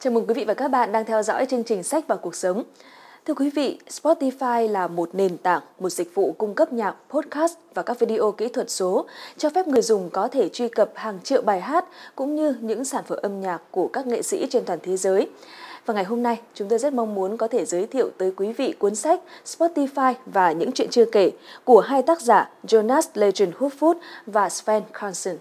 Chào mừng quý vị và các bạn đang theo dõi chương trình Sách và Cuộc sống. Thưa quý vị, Spotify là một nền tảng, một dịch vụ cung cấp nhạc, podcast và các video kỹ thuật số, cho phép người dùng có thể truy cập hàng triệu bài hát cũng như những sản phẩm âm nhạc của các nghệ sĩ trên toàn thế giới. Và ngày hôm nay, chúng tôi rất mong muốn có thể giới thiệu tới quý vị cuốn sách Spotify và những chuyện chưa kể của hai tác giả Jonas Legend Hufvud và Sven Carlson.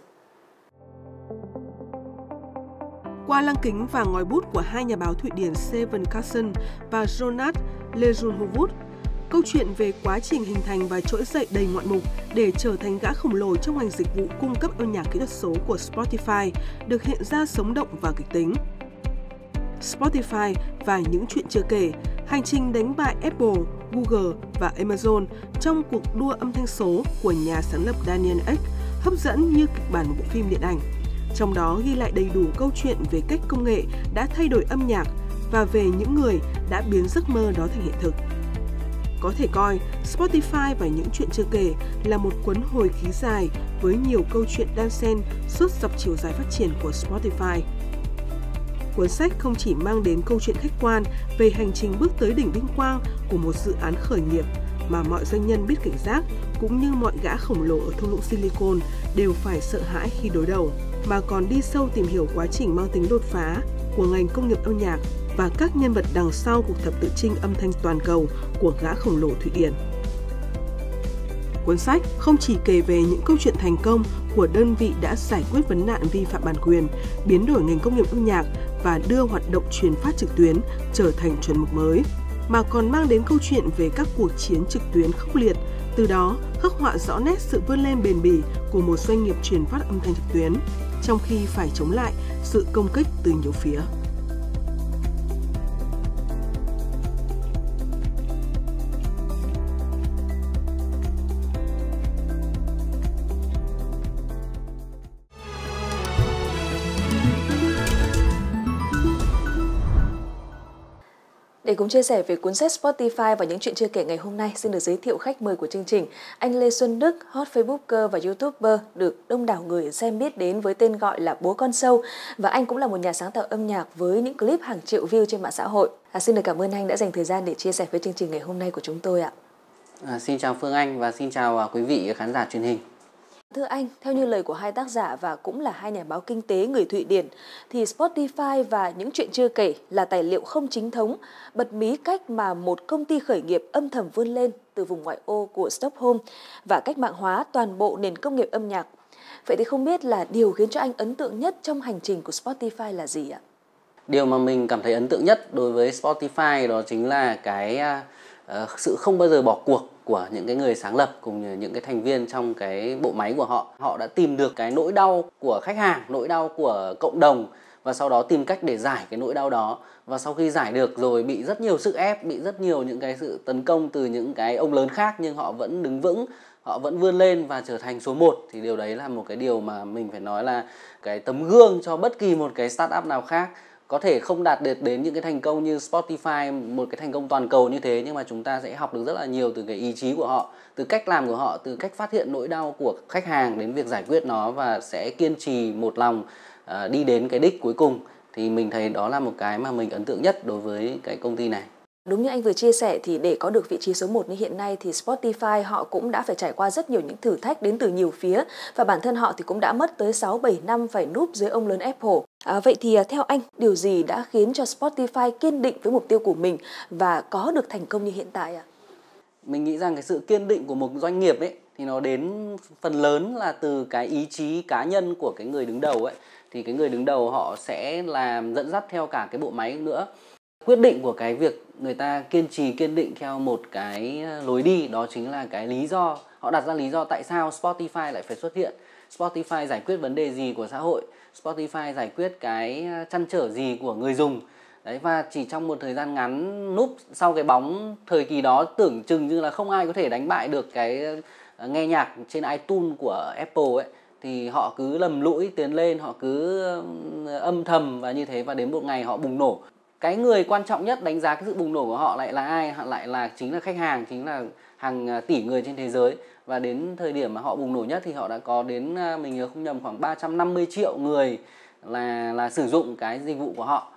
Qua lăng kính và ngòi bút của hai nhà báo Thụy Điển Sven Carlson và Jonas Legend Hufvud, câu chuyện về quá trình hình thành và trỗi dậy đầy ngoạn mục để trở thành gã khổng lồ trong ngành dịch vụ cung cấp âm nhạc kỹ thuật số của Spotify được hiện ra sống động và kịch tính. Spotify và những chuyện chưa kể, hành trình đánh bại Apple, Google và Amazon trong cuộc đua âm thanh số của nhà sáng lập Daniel Ek hấp dẫn như kịch bản một bộ phim điện ảnh. Trong đó ghi lại đầy đủ câu chuyện về cách công nghệ đã thay đổi âm nhạc và về những người đã biến giấc mơ đó thành hiện thực. Có thể coi Spotify và những chuyện chưa kể là một cuốn hồi ký dài với nhiều câu chuyện đan xen suốt dọc chiều dài phát triển của Spotify. Cuốn sách không chỉ mang đến câu chuyện khách quan về hành trình bước tới đỉnh vinh quang của một dự án khởi nghiệp mà mọi doanh nhân biết cảnh giác cũng như mọi gã khổng lồ ở thung lũng Silicon đều phải sợ hãi khi đối đầu, mà còn đi sâu tìm hiểu quá trình mang tính đột phá của ngành công nghiệp âm nhạc và các nhân vật đằng sau cuộc thập tự chinh âm thanh toàn cầu của gã khổng lồ Thụy Điển. Cuốn sách không chỉ kể về những câu chuyện thành công của đơn vị đã giải quyết vấn nạn vi phạm bản quyền, biến đổi ngành công nghiệp âm nhạc và đưa hoạt động truyền phát trực tuyến trở thành chuẩn mực mới, mà còn mang đến câu chuyện về các cuộc chiến trực tuyến khốc liệt, từ đó khắc họa rõ nét sự vươn lên bền bỉ của một doanh nghiệp truyền phát âm thanh trực tuyến, trong khi phải chống lại sự công kích từ nhiều phía. Để cùng chia sẻ về cuốn sách Spotify và những chuyện chưa kể ngày hôm nay, xin được giới thiệu khách mời của chương trình, anh Lê Xuân Đức, hot Facebooker và YouTuber được đông đảo người xem biết đến với tên gọi là Bố Con Sâu, và anh cũng là một nhà sáng tạo âm nhạc với những clip hàng triệu view trên mạng xã hội. Xin được cảm ơn anh đã dành thời gian để chia sẻ với chương trình ngày hôm nay của chúng tôi ạ. Xin chào Phương Anh và xin chào quý vị khán giả truyền hình. Thưa anh, theo như lời của hai tác giả và cũng là hai nhà báo kinh tế người Thụy Điển, thì Spotify và những chuyện chưa kể là tài liệu không chính thống, bật mí cách mà một công ty khởi nghiệp âm thầm vươn lên từ vùng ngoại ô của Stockholm và cách mạng hóa toàn bộ nền công nghiệp âm nhạc. Vậy thì không biết là điều khiến cho anh ấn tượng nhất trong hành trình của Spotify là gì ạ? Điều mà mình cảm thấy ấn tượng nhất đối với Spotify đó chính là cái sự không bao giờ bỏ cuộc của những cái người sáng lập cùng như những cái thành viên trong cái bộ máy của họ. Họ đã tìm được cái nỗi đau của khách hàng, nỗi đau của cộng đồng và sau đó tìm cách để giải cái nỗi đau đó. Và sau khi giải được rồi bị rất nhiều sức ép, bị rất nhiều những cái sự tấn công từ những cái ông lớn khác, nhưng họ vẫn đứng vững, họ vẫn vươn lên và trở thành số 1. Thì điều đấy là một cái điều mà mình phải nói là cái tấm gương cho bất kỳ một cái startup nào khác. Có thể không đạt được đến những cái thành công như Spotify, một cái thành công toàn cầu như thế, nhưng mà chúng ta sẽ học được rất là nhiều từ cái ý chí của họ, từ cách làm của họ, từ cách phát hiện nỗi đau của khách hàng đến việc giải quyết nó và sẽ kiên trì một lòng đi đến cái đích cuối cùng. Thì mình thấy đó là một cái mà mình ấn tượng nhất đối với cái công ty này. Đúng như anh vừa chia sẻ thì để có được vị trí số 1 như hiện nay thì Spotify họ cũng đã phải trải qua rất nhiều những thử thách đến từ nhiều phía, và bản thân họ thì cũng đã mất tới 6-7 năm phải núp dưới ông lớn Apple. Vậy thì theo anh, điều gì đã khiến cho Spotify kiên định với mục tiêu của mình và có được thành công như hiện tại ạ? Mình nghĩ rằng cái sự kiên định của một doanh nghiệp ấy thì nó đến phần lớn là từ cái ý chí cá nhân của cái người đứng đầu ấy. Thì cái người đứng đầu họ sẽ làm dẫn dắt theo cả cái bộ máy nữa. Quyết định của cái việc người ta kiên trì kiên định theo một cái lối đi đó chính là cái lý do. Họ đặt ra lý do tại sao Spotify lại phải xuất hiện. Spotify giải quyết vấn đề gì của xã hội. Spotify giải quyết cái trăn trở gì của người dùng. Đấy, và chỉ trong một thời gian ngắn núp sau cái bóng thời kỳ đó tưởng chừng như là không ai có thể đánh bại được cái nghe nhạc trên iTunes của Apple ấy. Thì họ cứ lầm lũi tiến lên, họ cứ âm thầm và như thế, và đến một ngày họ bùng nổ. Cái người quan trọng nhất đánh giá cái sự bùng nổ của họ lại là ai? Lại là chính là khách hàng, chính là hàng tỷ người trên thế giới. Và đến thời điểm mà họ bùng nổ nhất thì họ đã có đến, mình nhớ không nhầm, khoảng 350 triệu người là sử dụng cái dịch vụ của họ.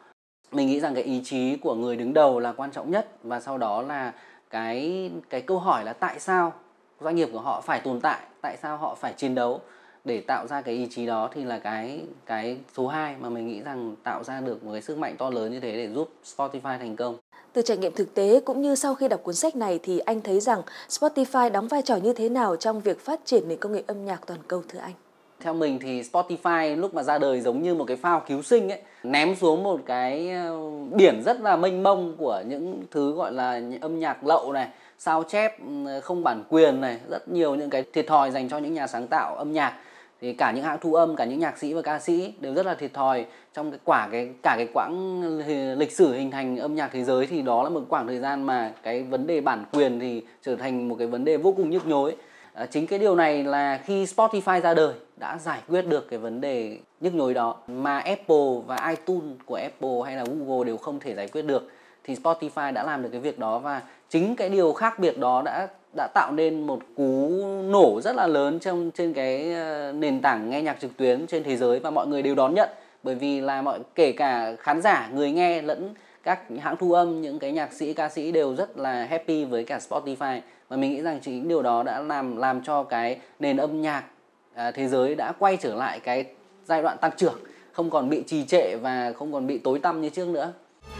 Mình nghĩ rằng cái ý chí của người đứng đầu là quan trọng nhất, và sau đó là cái câu hỏi là tại sao doanh nghiệp của họ phải tồn tại, tại sao họ phải chiến đấu để tạo ra cái ý chí đó, thì là cái số 2 mà mình nghĩ rằng tạo ra được một cái sức mạnh to lớn như thế để giúp Spotify thành công. Từ trải nghiệm thực tế cũng như sau khi đọc cuốn sách này thì anh thấy rằng Spotify đóng vai trò như thế nào trong việc phát triển nền công nghệ âm nhạc toàn cầu thưa anh? Theo mình thì Spotify lúc mà ra đời giống như một cái phao cứu sinh ấy, ném xuống một cái biển rất là mênh mông của những thứ gọi là âm nhạc lậu này, sao chép không bản quyền này, rất nhiều những cái thiệt thòi dành cho những nhà sáng tạo âm nhạc. Thì cả những hãng thu âm, cả những nhạc sĩ và ca sĩ đều rất là thiệt thòi trong cả cái quãng lịch sử hình thành âm nhạc thế giới. Thì đó là một quãng thời gian mà cái vấn đề bản quyền thì trở thành một cái vấn đề vô cùng nhức nhối. Chính cái điều này là khi Spotify ra đời đã giải quyết được cái vấn đề nhức nhối đó mà Apple và iTunes của Apple hay là Google đều không thể giải quyết được, thì Spotify đã làm được cái việc đó. Và chính cái điều khác biệt đó đã tạo nên một cú nổ rất là lớn trên cái nền tảng nghe nhạc trực tuyến trên thế giới, và mọi người đều đón nhận, bởi vì là kể cả khán giả, người nghe lẫn các hãng thu âm, những cái nhạc sĩ, ca sĩ đều rất là happy với cả Spotify. Và mình nghĩ rằng chính điều đó đã làm cho cái nền âm nhạc thế giới đã quay trở lại cái giai đoạn tăng trưởng, không còn bị trì trệ và không còn bị tối tăm như trước nữa.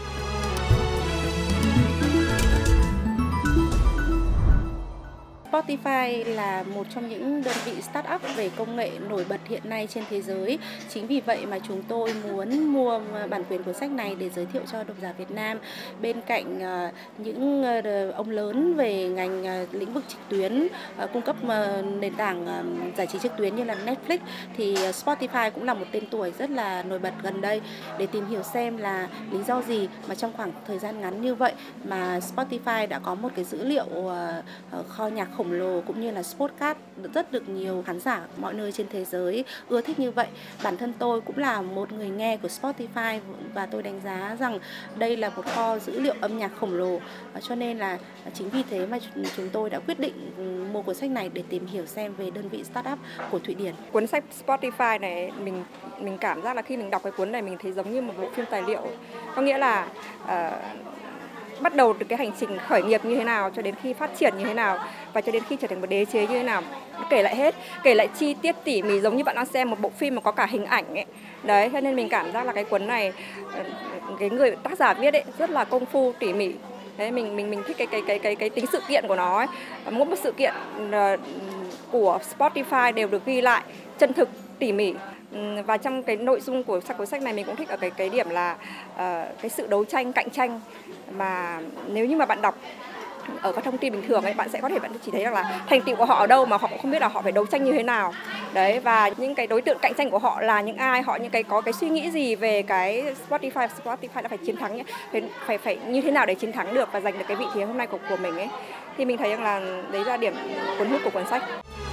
Spotify là một trong những đơn vị startup về công nghệ nổi bật hiện nay trên thế giới. Chính vì vậy mà chúng tôi muốn mua bản quyền cuốn sách này để giới thiệu cho độc giả Việt Nam. Bên cạnh những ông lớn về ngành lĩnh vực trực tuyến, cung cấp nền tảng giải trí trực tuyến như là Netflix, thì Spotify cũng là một tên tuổi rất là nổi bật gần đây. Để tìm hiểu xem là lý do gì mà trong khoảng thời gian ngắn như vậy mà Spotify đã có một cái dữ liệu kho nhạc khổng lồ cũng như là podcast rất được nhiều khán giả mọi nơi trên thế giới ưa thích như vậy. Bản thân tôi cũng là một người nghe của Spotify và tôi đánh giá rằng đây là một kho dữ liệu âm nhạc khổng lồ, cho nên là chính vì thế mà chúng tôi đã quyết định mua cuốn sách này để tìm hiểu xem về đơn vị startup của Thụy Điển. Cuốn sách Spotify này mình cảm giác là khi mình đọc cái cuốn này mình thấy giống như một bộ phim tài liệu, có nghĩa là bắt đầu từ cái hành trình khởi nghiệp như thế nào cho đến khi phát triển như thế nào và cho đến khi trở thành một đế chế như thế nào, kể lại hết, kể lại chi tiết tỉ mỉ giống như bạn đang xem một bộ phim mà có cả hình ảnh ấy. Đấy, cho nên mình cảm giác là cái cuốn này cái người tác giả viết ấy rất là công phu tỉ mỉ. Đấy, mình thích cái tính sự kiện của nó ấy. Mỗi một sự kiện của Spotify đều được ghi lại chân thực tỉ mỉ. Và trong cái nội dung của cuốn sách này mình cũng thích ở cái điểm là cái sự đấu tranh, cạnh tranh mà nếu như mà bạn đọc ở các thông tin bình thường ấy, bạn chỉ thấy rằng là thành tựu của họ ở đâu mà họ cũng không biết là họ phải đấu tranh như thế nào. Đấy, và những cái đối tượng cạnh tranh của họ là những ai, họ có cái suy nghĩ gì về cái Spotify đã phải chiến thắng, phải như thế nào để chiến thắng được và giành được cái vị thế hôm nay của mình ấy. Thì mình thấy rằng là đấy là điểm cuốn hút của cuốn sách.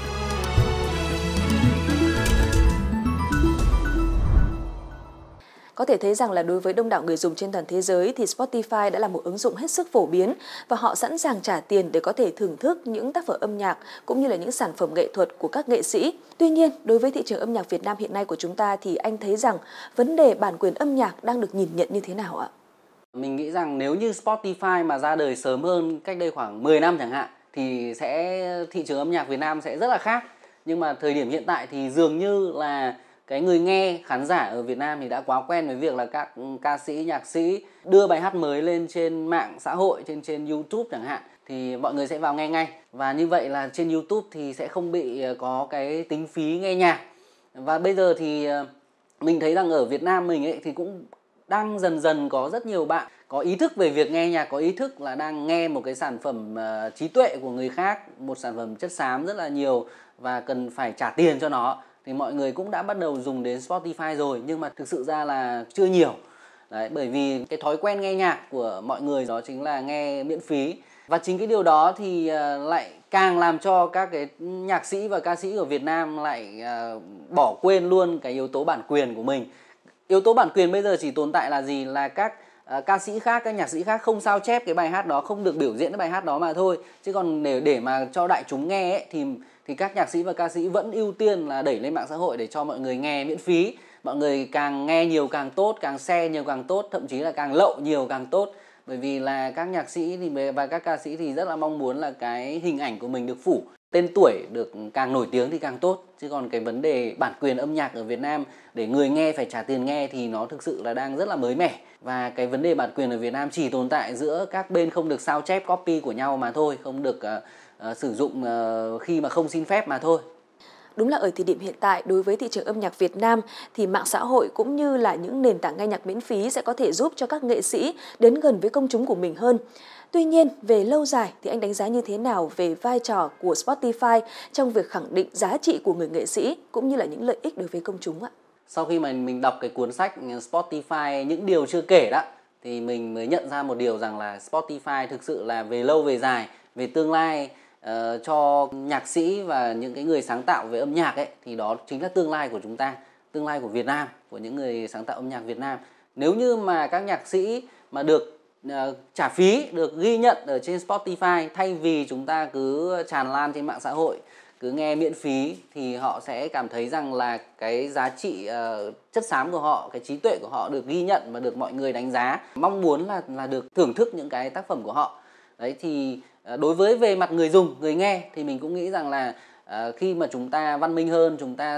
Có thể thấy rằng là đối với đông đảo người dùng trên toàn thế giới thì Spotify đã là một ứng dụng hết sức phổ biến và họ sẵn sàng trả tiền để có thể thưởng thức những tác phẩm âm nhạc cũng như là những sản phẩm nghệ thuật của các nghệ sĩ. Tuy nhiên, đối với thị trường âm nhạc Việt Nam hiện nay của chúng ta thì anh thấy rằng vấn đề bản quyền âm nhạc đang được nhìn nhận như thế nào ạ? Mình nghĩ rằng nếu như Spotify mà ra đời sớm hơn cách đây khoảng 10 năm chẳng hạn thì thị trường âm nhạc Việt Nam sẽ rất là khác. Nhưng mà thời điểm hiện tại thì dường như là cái người nghe, khán giả ở Việt Nam thì đã quá quen với việc là các ca sĩ, nhạc sĩ đưa bài hát mới lên trên mạng xã hội, trên YouTube chẳng hạn, thì mọi người sẽ vào nghe ngay. Và như vậy là trên YouTube thì sẽ không bị có cái tính phí nghe nhạc. Và bây giờ thì mình thấy rằng ở Việt Nam mình ấy thì cũng đang dần dần có rất nhiều bạn có ý thức về việc nghe nhạc, có ý thức là đang nghe một cái sản phẩm trí tuệ của người khác, một sản phẩm chất xám rất là nhiều và cần phải trả tiền cho nó. Thì mọi người cũng đã bắt đầu dùng đến Spotify rồi, nhưng mà thực sự ra là chưa nhiều. Đấy, bởi vì cái thói quen nghe nhạc của mọi người đó chính là nghe miễn phí. Và chính cái điều đó thì lại càng làm cho các cái nhạc sĩ và ca sĩ ở Việt Nam lại bỏ quên luôn cái yếu tố bản quyền của mình. Yếu tố bản quyền bây giờ chỉ tồn tại là gì? Là các ca sĩ khác, các nhạc sĩ khác không sao chép cái bài hát đó, không được biểu diễn cái bài hát đó mà thôi. Chứ còn để mà cho đại chúng nghe ấy, thì các nhạc sĩ và ca sĩ vẫn ưu tiên là đẩy lên mạng xã hội để cho mọi người nghe miễn phí. mọi người càng nghe nhiều càng tốt, càng share nhiều càng tốt, thậm chí là càng lậu nhiều càng tốt. Bởi vì là các nhạc sĩ và các ca sĩ thì rất là mong muốn là cái hình ảnh của mình được phủ, tên tuổi được càng nổi tiếng thì càng tốt. Chứ còn cái vấn đề bản quyền âm nhạc ở Việt Nam để người nghe phải trả tiền nghe thì nó thực sự là đang rất là mới mẻ. Và cái vấn đề bản quyền ở Việt Nam chỉ tồn tại giữa các bên không được sao chép copy của nhau mà thôi, không được sử dụng khi mà không xin phép mà thôi. Đúng là ở thời điểm hiện tại, đối với thị trường âm nhạc Việt Nam thì mạng xã hội cũng như là những nền tảng nghe nhạc miễn phí sẽ có thể giúp cho các nghệ sĩ đến gần với công chúng của mình hơn. Tuy nhiên, về lâu dài thì anh đánh giá như thế nào về vai trò của Spotify trong việc khẳng định giá trị của người nghệ sĩ cũng như là những lợi ích đối với công chúng ạ? Sau khi mà mình đọc cái cuốn sách Spotify những điều chưa kể đó, thì mình mới nhận ra một điều rằng là Spotify thực sự là về lâu về dài, về tương lai cho nhạc sĩ và những cái người sáng tạo về âm nhạc ấy, thì đó chính là tương lai của chúng ta, tương lai của Việt Nam, của những người sáng tạo âm nhạc Việt Nam. Nếu như mà các nhạc sĩ mà được trả phí, được ghi nhận ở trên Spotify thay vì chúng ta cứ tràn lan trên mạng xã hội, cứ nghe miễn phí, thì họ sẽ cảm thấy rằng là cái giá trị chất xám của họ, cái trí tuệ của họ được ghi nhận và được mọi người đánh giá, mong muốn là được thưởng thức những cái tác phẩm của họ. Đấy thì đối với về mặt người dùng, người nghe thì mình cũng nghĩ rằng là khi mà chúng ta văn minh hơn, chúng ta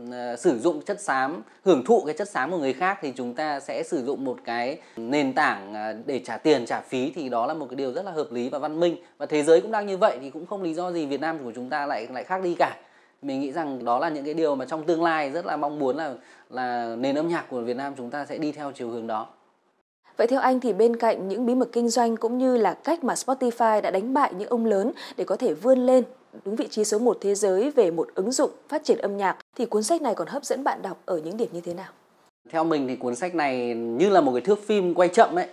sử dụng chất xám, hưởng thụ cái chất xám của người khác, thì chúng ta sẽ sử dụng một cái nền tảng để trả tiền, trả phí, thì đó là một cái điều rất là hợp lý và văn minh. Và thế giới cũng đang như vậy thì cũng không lý do gì Việt Nam của chúng ta lại khác đi cả. Mình nghĩ rằng đó là những cái điều mà trong tương lai rất là mong muốn là nền âm nhạc của Việt Nam chúng ta sẽ đi theo chiều hướng đó. Vậy theo anh thì bên cạnh những bí mật kinh doanh cũng như là cách mà Spotify đã đánh bại những ông lớn để có thể vươn lên đúng vị trí số 1 thế giới về một ứng dụng phát triển âm nhạc, thì cuốn sách này còn hấp dẫn bạn đọc ở những điểm như thế nào? Theo mình thì cuốn sách này như là một cái thước phim quay chậm ấy,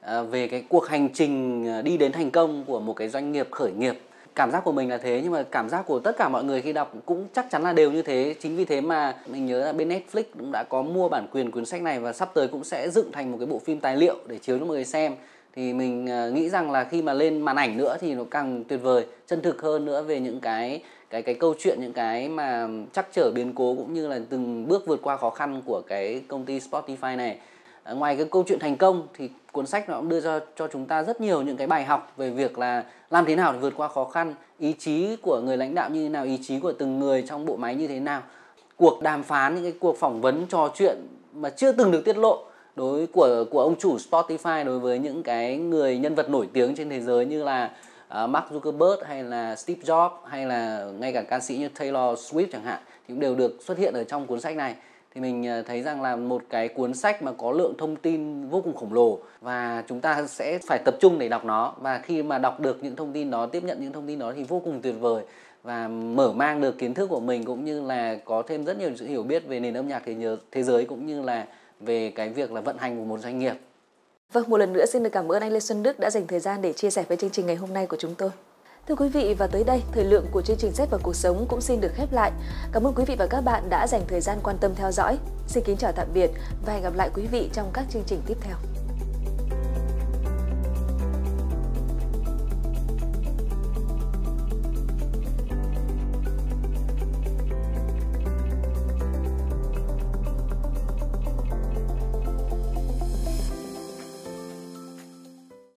về cái cuộc hành trình đi đến thành công của một cái doanh nghiệp khởi nghiệp. Cảm giác của mình là thế, nhưng mà cảm giác của tất cả mọi người khi đọc cũng chắc chắn là đều như thế. Chính vì thế mà mình nhớ là bên Netflix cũng đã có mua bản quyền cuốn sách này và sắp tới cũng sẽ dựng thành một cái bộ phim tài liệu để chiếu cho mọi người xem. Thì mình nghĩ rằng là khi mà lên màn ảnh nữa thì nó càng tuyệt vời, chân thực hơn nữa về những cái câu chuyện, những cái mà trắc trở biến cố cũng như là từng bước vượt qua khó khăn của cái công ty Spotify này. Ngoài cái câu chuyện thành công thì cuốn sách nó cũng đưa cho chúng ta rất nhiều những cái bài học về việc là làm thế nào để vượt qua khó khăn, ý chí của người lãnh đạo như thế nào, ý chí của từng người trong bộ máy như thế nào, cuộc đàm phán, những cái cuộc phỏng vấn trò chuyện mà chưa từng được tiết lộ của ông chủ Spotify đối với những cái người nhân vật nổi tiếng trên thế giới như là Mark Zuckerberg hay là Steve Jobs hay là ngay cả ca sĩ như Taylor Swift chẳng hạn, thì cũng đều được xuất hiện ở trong cuốn sách này. Thì mình thấy rằng là một cái cuốn sách mà có lượng thông tin vô cùng khổng lồ và chúng ta sẽ phải tập trung để đọc nó, và khi mà đọc được những thông tin đó, tiếp nhận những thông tin đó thì vô cùng tuyệt vời và mở mang được kiến thức của mình, cũng như là có thêm rất nhiều sự hiểu biết về nền âm nhạc thế giới cũng như là về cái việc là vận hành của một doanh nghiệp. Vâng, một lần nữa xin được cảm ơn anh Lê Xuân Đức đã dành thời gian để chia sẻ với chương trình ngày hôm nay của chúng tôi. Thưa quý vị, và tới đây, thời lượng của chương trình Sách và Cuộc Sống cũng xin được khép lại. Cảm ơn quý vị và các bạn đã dành thời gian quan tâm theo dõi. Xin kính chào tạm biệt và hẹn gặp lại quý vị trong các chương trình tiếp theo.